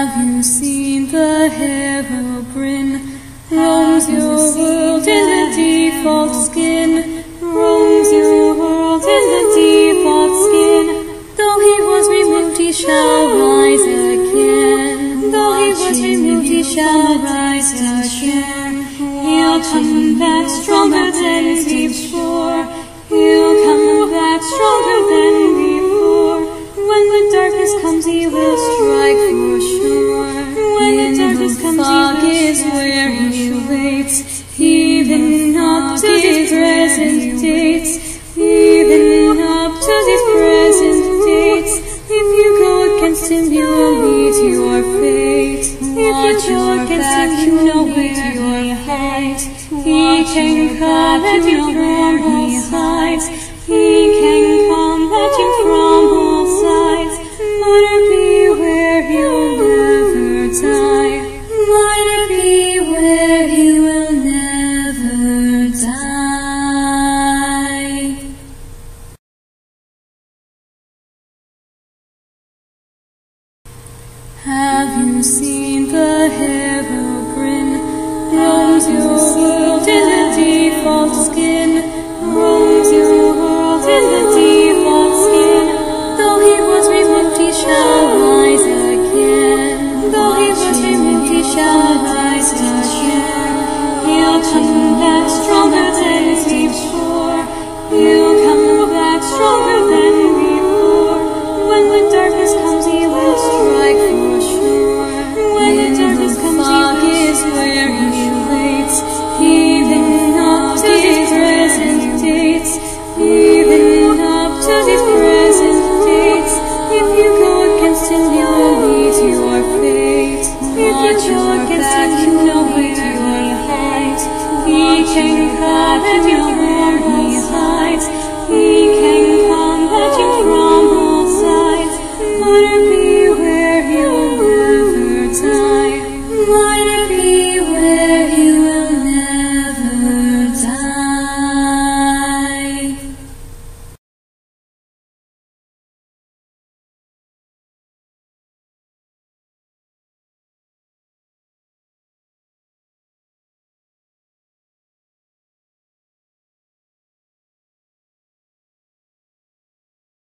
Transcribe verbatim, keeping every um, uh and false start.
Have you seen the herobrine? Roams your world in the default skin. Roams your world in the default skin. Though he was removed, he shall rise again. Though he was removed, he shall rise again. He'll come back stronger than before. He'll come back stronger than before. When the darkness comes, he will strike for sure. When the darkness comes, fog is where he waits, even up to his present dates, even up to his present dates. If you go against him, you will meet your fate. If you go against him, you know where he hides. He can come at you from all sides. He can come at you from all sides. Let it beware, he'll never die. Let it beware, he will never die. Have you seen the head?